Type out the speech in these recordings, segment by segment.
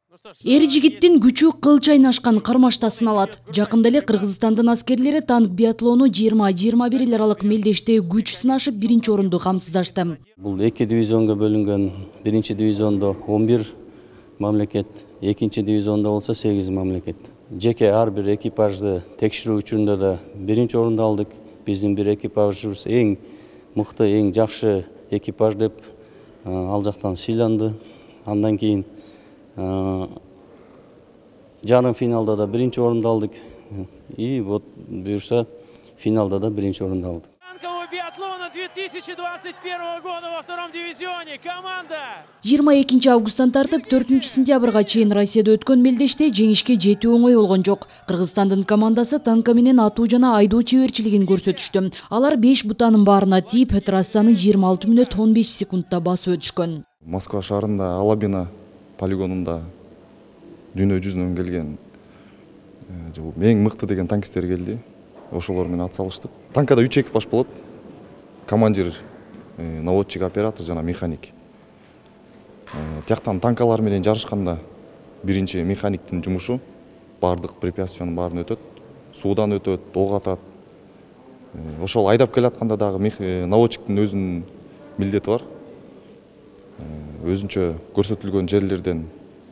Эр жигиттин күчү кылча айнашкан кармаштасын алат. Жакында эле Кыргызстандын аскерлери танк биатлону 20-21 эл аралык мелдеште күч сынашып биринчи орунду камсыздашты. Бул 2 дивизионго бөлүнгөн. Биринчи дивизиондо 11 мамлекет, экинчи дивизиондо болсо 8 мамлекет. Жеке ар бир экипажды текширүү учурунда да биринчи орунду алдык. Биздин бир экипажыбыз эң мыкты, эң жакшы экипаж деп ал жактан сыйланды. Андан кийин жарым финалда да биринчи орунду алдык. И вот буюрса финалда да биринчи орунду алдык. Танкового биатлона 2021 года во втором дивизионе команда 22 августтан тартып 4 сентябрга чейин Россияда өткөн мелдеште жеңишке жетүү оңой болгон жок. Кыргызстандын командасы танка менен атуу жана айдоо чеберчилигин көрсөтүштү. Алар 5 бутанын баарына тийип, трассаны 26 мүнөт 15 секундта басып өтүшкөн. Москва шаарында Алабина полигонунда дүйнө жүзүнөн келген эң мыкты деген танкисттер келди. Ошолор менен ат салыштык. Танкада 3 экипаж болот. Командир, наводчик, оператор жана механик. Тияктан танкалар менен жарышканда биринчи механиктин жумушу бардык препятствиянын баарын өтөт, суудан өтөт, ок атат. Ошол айдап келатканда дагы наводчиктин өзүнүн милдети бар. Өзүнчө көрсөтүлгөн жерлерден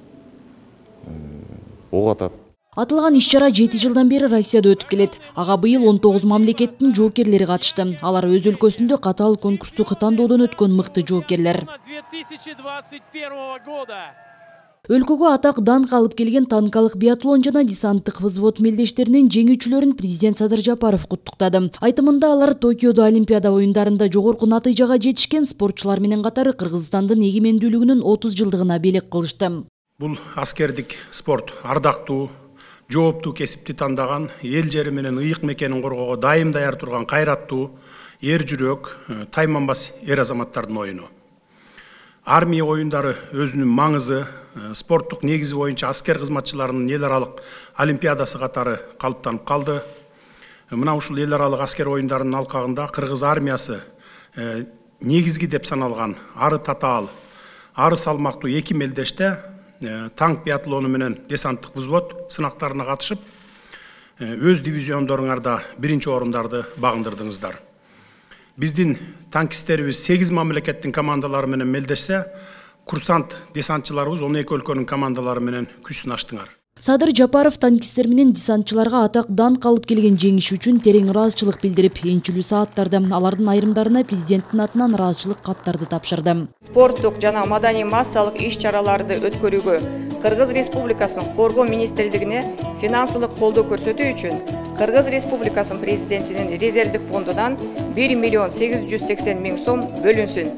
ок атат. Атылган иш-чара 7 жылдан бери Россияда өтүп келет. Ага быйыл 19 мамлекеттин жоокерлери катышты. Алар өз өлкөсүндө катаал конкурсту кытандоодон өткөн мыкты жоокерлер. 2021 года. Өлкөгө атак данк алып келген танкалык биатлон жана десанттык взвод мелдештеринин жеңүүчүлөрүн президент Садыр Жапаров куттуктады. Айтымында алар Токиодо Олимпиада оюндарында жогорку натыйжага жетишкен спортчулар менен катары Кыргызстандын эгемендүүлүгүнүн 30 жылдыгына белек кылышты. Бул аскердик спорт ардактуу, жооптуу кесипти тандаган, эл жери менен ыйык мекенин коргоого дайым даяр турган кайраттуу, эр жүрөк, тайманбас эр азаматтардын оюну. Армия оюндары өзүнүн маңызы, спорттук негизи боюнча аскер кызматчыларынын эл аралык олимпиадасы катары калыптанып калды. Мына ушул эл аралык аскер оюндарынын алкагында Кыргыз армиясы негизги деп саналган ары татаал, ары салмактуу 2 мелдеште танк биатлону менен десанттык взвод сынактарына катышып, өз дивизиондоруңарда биринчи орундарды багындырдыңыздар. Биздин танкисттерибиз 8 мамлекеттин командалары менен мелдешсе, курсант десантчыларыбыз 12 өлкөнүн командалары менен күч сынаштыңар. Садыр Жапаров танкисттер менен десантчыларга атак данк алып келген жеңиш үчүн терең ыраазычылык билдирип, энчилүү сааттарда алардын айрымдарына президенттин атынан ыраазычылык каттарды тапшырды. Спорттук жана маданий массалык иш-чараларды өткөрүүгө Кыргыз Республикасынын Коргоо министрлигине финансылык колдоо көрсөтүү үчүн Кыргыз Республикасынын президентинин резервдик фондунан 1 миллион 880 миң сом бөлүнсүн.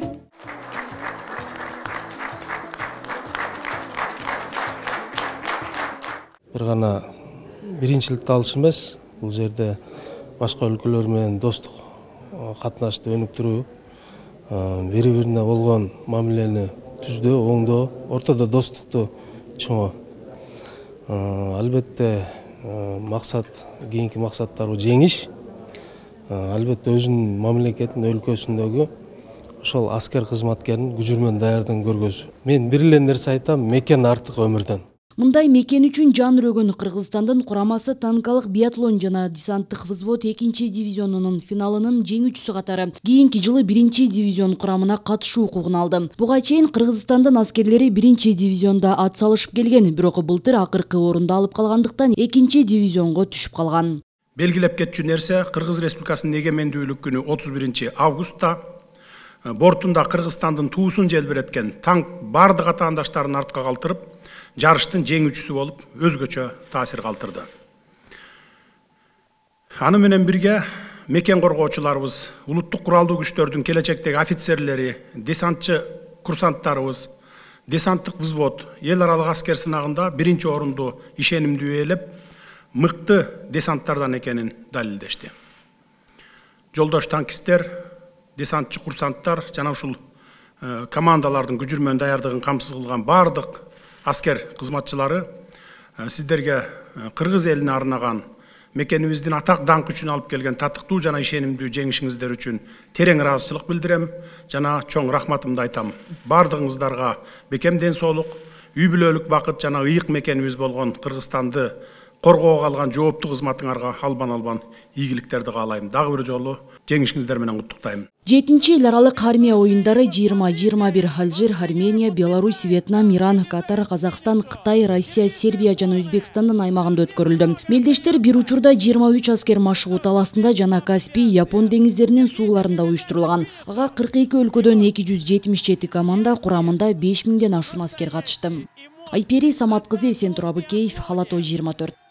Бир гана биринчиликти алыш эмес, бул жерде башка өлкөлөр менен достук катнашты өнүктүрүү, бири-бирине болгон мамилени түздөө, оңдоо, ортодо достукту чоңоо. Албетте максат, кийинки максаттар жеңиш. Албетте өзүнүн мамлекетинин өлкөсүндөгү ошол аскер кызматкерин күжүрмөн даярдыгын көргөзүү. Мен бир эле нерсе айтам, мекен артык өмүрдөн. Мындай мекен үчүн жан өрөгөн Кыргызстандын курамасы танкалык биатлон жана десанттык взвод 2 дивизионунун финалынын жеңүүчүсү катары кийинки жылы 1 дивизион курамына катышуу укугун алды. Буга чейин Кыргызстандын аскерлери 1 дивизионда ат салышып келген, бирок былтыр акыркы орунду алып калгандыктан 2 дивизионго түшүп калган. Белгилеп кетчү нерсе Кыргыз Республикасынын эгемендүүлүк күнү 31 августта бортунда Кыргызстандын туусун желбиреткен танк бардык атаандаштарын артка калтырып, жарыштын жеңүүчүсү болуп, өзгөчө таасир калтырды. Аны менен бирге мекен коргоочуларыбыз, улуттук куралдуу күчтөрдүн келечектеги офицерлери, десантчы курсанттарыбыз, десанттык взвод эл аралык аскер сынагында 1 орунду ишенимдүү ээлеп, мыкты десанттардан экенин далилдешти. Жолдош танкисттер, десантчы курсанттар жана ушул командалардын күжүрмөн даярдыгын камсыз кылган бардык аскер кызматчылары сиздерге Кыргыз элине арнаган мекенибиздин атак данк үчүн алып келген татыктуу жана ишенимдүү жеңишиңиздер үчүн терең ыраазычылык билдирем жана чоң рахматымды айтам. Бардыгыңыздарга бекем ден соолук, үй бүлөлүк бакыт жана ыйык мекенибиз болгон Кыргызстанды коргоого калган жооптуу кызматыңарга албан ийгиликтерди каалайм. Дагы бир жолу жеңишиңиздер менен куттуктайм. 7-чи эл аралык армия оюндары 20-21 Алжир, Армения, Беларусь, Вьетнам, Иран, Катар, Казакстан, Кытай, Россия, Сербия жана Өзбекстандын аймагында өткөрүлдү. Мелдештер бир учурда 23 аскер машыгуу таласында жана Каспий, Япон деңиздеринин сууларында уюштурулган. Ага 42 өлкөдөн 277 команда курамында 5000ден ашуун аскер катышты. Айпери Самат кызы, Эсен Турабыкеев, Ала Той 24.